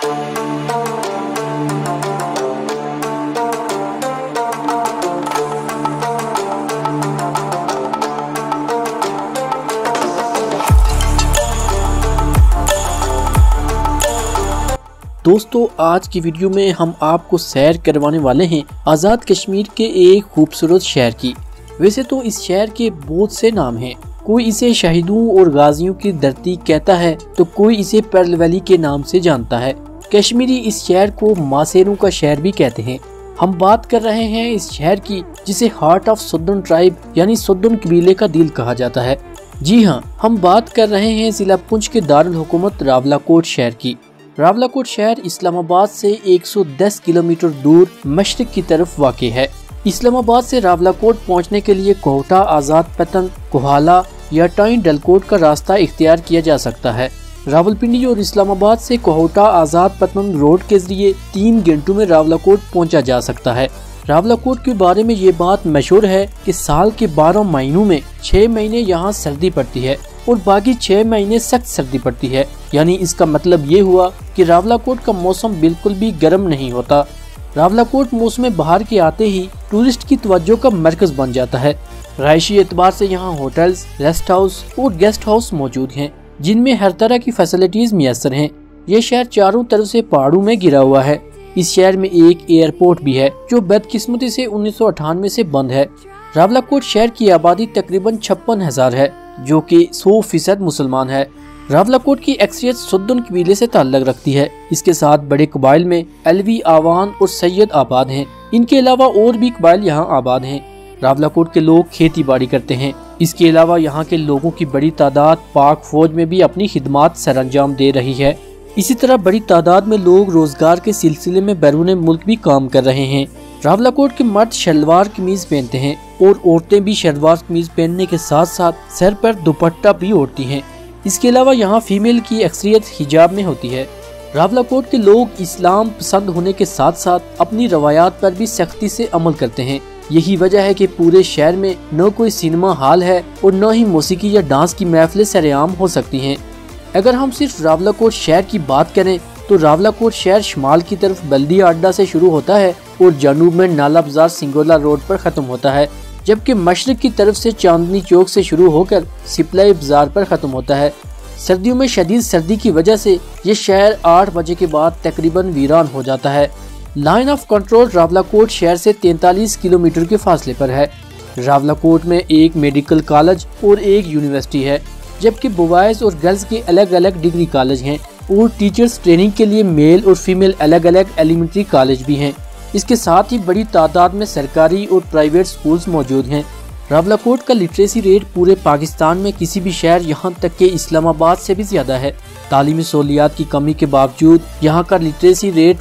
दोस्तों, आज की वीडियो में हम आपको सैर करवाने वाले हैं आज़ाद कश्मीर के एक खूबसूरत शहर की। वैसे तो इस शहर के बहुत से नाम हैं। कोई इसे शहीदों और गाजियों की धरती कहता है तो कोई इसे पर्ल वैली के नाम से जानता है। कश्मीरी इस शहर को मासेरों का शहर भी कहते हैं। हम बात कर रहे हैं इस शहर की जिसे हार्ट ऑफ सुद्दन ट्राइब यानी सुद्दन कबीले का दिल कहा जाता है। जी हाँ, हम बात कर रहे हैं जिला पुंछ के दारुल हुकूमत रावलाकोट शहर की। रावलाकोट शहर इस्लामाबाद से 110 किलोमीटर दूर मशरिक की तरफ वाक़ है। इस्लामाबाद से रावलाकोट पहुंचने के लिए कोहटा, आज़ाद पतन, कोहाला या टाइन डलकोट का रास्ता इख्तियार किया जा सकता है। रावलपिंडी और इस्लामाबाद से कोहटा आज़ाद पतन रोड के जरिए 3 घंटों में रावलाकोट पहुंचा जा सकता है। रावलाकोट के बारे में ये बात मशहूर है कि साल के 12 महीनों में 6 महीने यहाँ सर्दी पड़ती है और बाकी 6 महीने सख्त सर्दी पड़ती है। यानी इसका मतलब ये हुआ कि रावलाकोट का मौसम बिल्कुल भी गर्म नहीं होता। रावलाकोट मौसम बहार के आते ही टूरिस्ट की तवज्जो का मरकज बन जाता है। रहायशी एतबार से यहाँ होटल्स, रेस्ट हाउस और गेस्ट हाउस मौजूद हैं, जिनमें हर तरह की फैसिलिटीज मुयस्सर हैं। ये शहर चारों तरफ से पहाड़ों में घिरा हुआ है। इस शहर में एक एयरपोर्ट भी है जो बदकिस्मती से 1998 से बंद है। रावलाकोट शहर की आबादी तकरीबन 56,000 है, जो कि 100% मुसलमान है। रावलाकोट की अक्सरियत सुद्दन कबीले से ताल्लुक रखती है। इसके साथ बड़े कबाइल में अलवी, आवान और सैयद आबाद हैं। इनके अलावा और भी कबाइल यहाँ आबाद हैं। रावलाकोट के लोग खेती बाड़ी करते हैं। इसके अलावा यहाँ के लोगों की बड़ी तादाद पाक फौज में भी अपनी खिदमात सरअंजाम दे रही है। इसी तरह बड़ी तादाद में लोग रोजगार के सिलसिले में बैरून मुल्क भी काम कर रहे हैं। रावलाकोट के मर्द शलवार कमीज पहनते हैं और औरतें भी शलवार कमीज पहनने के साथ साथ सर पर दुपट्टा भी ओढ़ती हैं। इसके अलावा यहाँ फीमेल की अक्सरियत हिजाब में होती है। रावलाकोट के लोग इस्लाम पसंद होने के साथ साथ अपनी रवायात पर भी सख्ती से अमल करते हैं। यही वजह है कि पूरे शहर में न कोई सिनेमा हॉल है और न ही मौसीकी या डांस की महफिलें सरेआम हो सकती हैं। अगर हम सिर्फ रावलाकोट शहर की बात करें तो रावलाकोट शहर शुमाल की तरफ बल्दिया अड्डा से शुरू होता है और जनूब में नाला बाजार सिंगोला रोड पर खत्म होता है, जबकि मशरिक की तरफ से चांदनी चौक से शुरू होकर सिपलाई बाजार पर खत्म होता है। सर्दियों में शदीद सर्दी की वजह से ये शहर 8 बजे के बाद तकरीबन वीरान हो जाता है। लाइन ऑफ कंट्रोल रावलाकोट शहर से 43 किलोमीटर के फासले पर है। रावलाकोट में एक मेडिकल कॉलेज और एक यूनिवर्सिटी है, जबकि बॉयज और गर्ल्स के अलग अलग डिग्री कॉलेज हैं और टीचर्स ट्रेनिंग के लिए मेल और फीमेल अलग अलग एलिमेंट्री कॉलेज भी हैं। इसके साथ ही बड़ी तादाद में सरकारी और प्राइवेट स्कूल्स मौजूद हैं। रावलाकोट का लिटरेसी रेट पूरे पाकिस्तान में किसी भी शहर यहाँ तक के इस्लामाबाद से भी ज्यादा है। तालीमी सहूलियात की कमी के बावजूद यहाँ का लिटरेसी रेट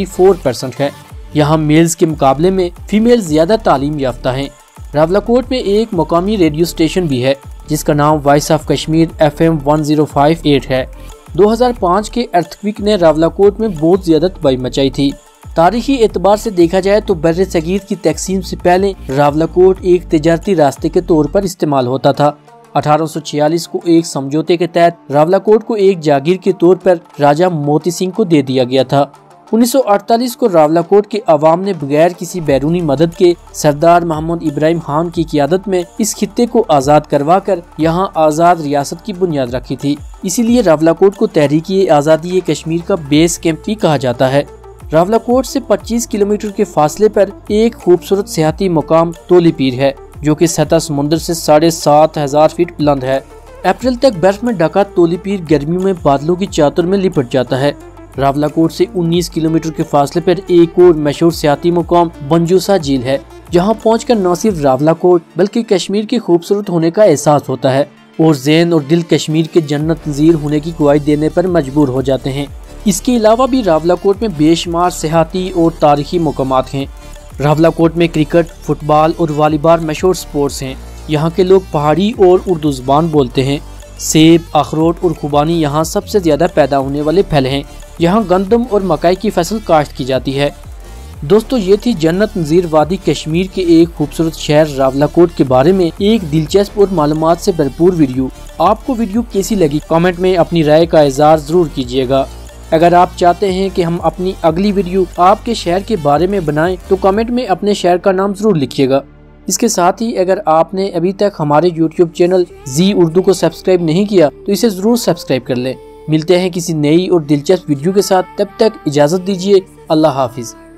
74% है। यहाँ मेल्स के मुकाबले में फीमेल ज्यादा तालीम याफ्ता हैं। रावलाकोट में एक मुकामी रेडियो स्टेशन भी है जिसका नाम वॉइस ऑफ कश्मीर FM 1058 है। 2005 के अर्थक्वेक ने रावलाकोट में बहुत ज्यादा तबाही मचाई थी। तारीखी एतबार से देखा जाए तो बर्रे सगीर की तकसीम से पहले रावलाकोट एक तिजारती रास्ते के तौर पर इस्तेमाल होता था। 1846 को एक समझौते के तहत रावलाकोट को एक जागीर के तौर पर राजा मोती सिंह को दे दिया गया था। 1948 को रावलाकोट के अवाम ने बगैर किसी बैरूनी मदद के सरदार मोहम्मद इब्राहिम खान की क़ियादत में इस खित्ते को आज़ाद करवा कर यहाँ आज़ाद रियासत की बुनियाद रखी थी। इसीलिए रावलाकोट को तहरीकी आज़ादी कश्मीर का बेस कैंप भी कहा जाता है। रावलाकोट से 25 किलोमीटर के फासले पर एक खूबसूरत सियाती मुकाम तोली पीर है, जो कि सतह समुद्र से 7,500 फीट बुलंद है। अप्रैल तक बर्फ में ढका तोली पीर गर्मियों में बादलों की चादर में लिपट जाता है। रावलाकोट से 19 किलोमीटर के फासले पर एक और मशहूर सियाती मुकाम बंजूसा झील है, जहां पहुंचकर न सिर्फ रावलाकोट बल्कि कश्मीर के खूबसूरत होने का एहसास होता है और ज़हन और दिल कश्मीर के जन्नत नज़ीर होने की गवाही देने पर मजबूर हो जाते हैं। इसके अलावा भी रावलाकोट में बेशुमार सियाती और तारीखी मुकामात हैं। रावलाकोट में क्रिकेट, फुटबॉल और वॉलीबॉल मशहूर स्पोर्ट्स हैं। यहाँ के लोग पहाड़ी और उर्दू ज़ुबान बोलते हैं। सेब, अखरोट और खुबानी यहाँ सबसे ज्यादा पैदा होने वाले फल हैं। यहाँ गंदम और मकई की फसल काश्त की जाती है। दोस्तों, ये थी जन्नत नज़ीर वादी कश्मीर के एक खूबसूरत शहर रावलाकोट के बारे में एक दिलचस्प और मालूमात से भरपूर वीडियो। आपको वीडियो कैसी लगी कमेंट में अपनी राय का इज़हार जरूर कीजिएगा। अगर आप चाहते हैं कि हम अपनी अगली वीडियो आपके शहर के बारे में बनाएं तो कमेंट में अपने शहर का नाम जरूर लिखिएगा। इसके साथ ही अगर आपने अभी तक हमारे YouTube चैनल जी उर्दू को सब्सक्राइब नहीं किया तो इसे जरूर सब्सक्राइब कर लें। मिलते हैं किसी नई और दिलचस्प वीडियो के साथ, तब तक इजाजत दीजिए। अल्लाह हाफिज।